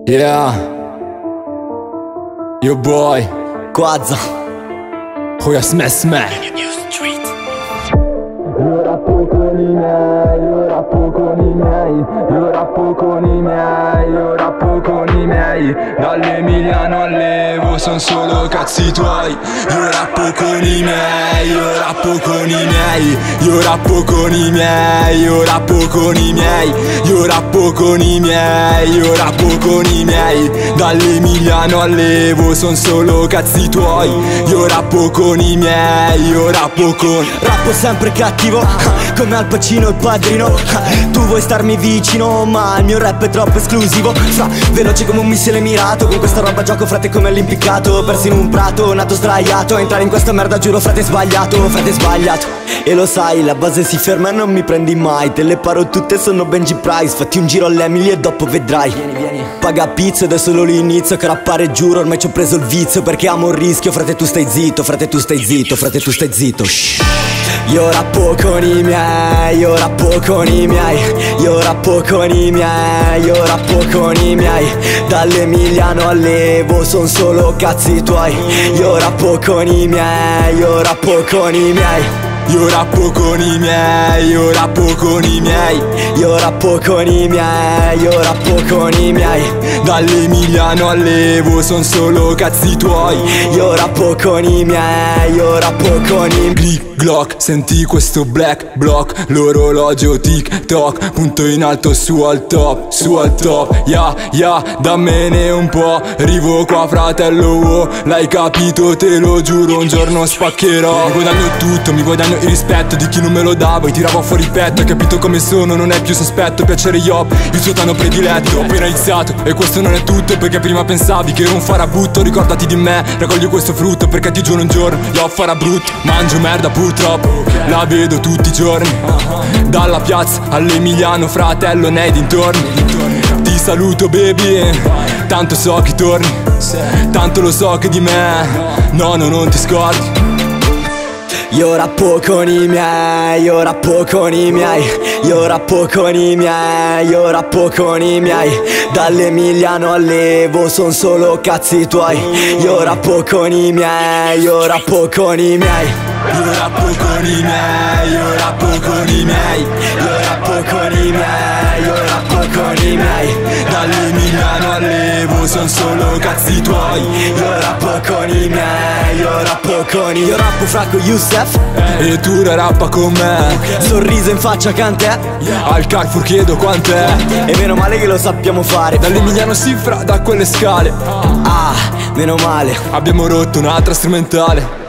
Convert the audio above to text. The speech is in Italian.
Yeah. Yo boy Quazza. Hoya smash smash. Io rappo con i miei, io rappo con i miei, io rappo con i miei, io rappo con i miei. Dall'Emiliano all'Evo son solo cazzi tuoi. Io rappo con i miei, io rappo con i miei, io rappo con i miei, io rappo con i miei, io rappo con i miei, io rappo con i miei. Dall'Emiliano all'Evo son solo cazzi tuoi. Io rappo con i miei, io rappo con. Rappo sempre cattivo, come Al Pacino e Padrino. Tu vuoi starmi vicino, ma il mio rap è troppo esclusivo. Veloce come un missile mirato, con questa roba gioco frate come all'impiccato. Persi in un prato, nato sdraiato. Entrare in questa merda giuro frate sbagliato, frate sbagliato. E lo sai, la base si ferma e non mi prendi mai. Te le paro tutte, sono Benji Price. Fatti un giro all'Emily e dopo vedrai. Paga pizzo ed è solo l'inizio, che rappare giuro ormai ci ho preso il vizio. Perché amo il rischio, frate tu stai zitto, frate tu stai zitto, frate tu stai zitto. Shh. Io rappo con i miei, io rappo con i miei, io rappo con i miei, io rappo con i miei. Dall'Emiliano all'Evo son solo cazzi tuoi. Io rappo con i miei, io rappo con i miei. Io rappo con i miei, io rappo con i miei, io rappo con i miei, io rappo con i miei. Dall'Emiliano all'Evo son solo cazzi tuoi. Io rappo con i miei, io rappo con i miei. Click Glock, senti questo black block, l'orologio TikTok, punto in alto su al top, yeah, dammene un po', arrivo qua fratello, oh, l'hai capito, te lo giuro, un giorno spaccherò. Mi guadagno tutto, mi guadagno il rispetto di chi non me lo dava e tirava fuori il petto. Hai capito come sono, non è più sospetto, piacere Yop, il suo tanno prediletto. Ho appena iniziato e questo non è tutto, perché prima pensavi che ero un farabutto. Ricordati di me, raccogli questo frutto, perché ti giuro un giorno io farà brutto. Mangio merda purtroppo, la vedo tutti i giorni, dalla piazza all'Emiliano, fratello nei dintorni. Ti saluto baby, tanto so che torni, tanto lo so che di me, no, non ti scordi. Io rappo con i miei, io rappo con i miei, io rappo con i miei, io rappo con i miei. Dall'Emiliano all'Evo son solo cazzi tuoi. Io rappo con i miei, io rappo con i miei. Io rappo con i miei, io rappo con i miei, io rappo con i miei, io rappo con i miei. Dall'Emiliano all'Evo son solo cazzi tuoi. Io rappo con i miei, io rappo con i. Io rappo fra con Youssef e tu la rappa con me. Sorriso in faccia cantè, al Carrefour chiedo quant'è. E meno male che lo sappiamo fare. Dall'Emiliano si fra da quelle scale. Ah, meno male. Abbiamo rotto un'altra strumentale.